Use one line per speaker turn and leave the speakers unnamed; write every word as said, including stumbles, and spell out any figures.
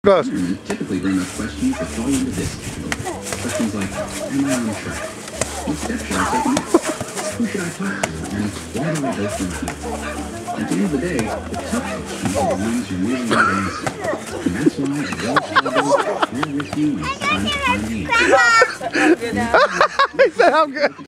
Goes.
Typically bring up questions that fall into this category. Questions like, am I on track? What steps should I take next? Who should I talk to? And where do I go from here? At the end of the day, the tough questions are the ones you really want to answer. And that's why at Wells Fargo, we're with you when it's time to find the answer.
He said, I'm good.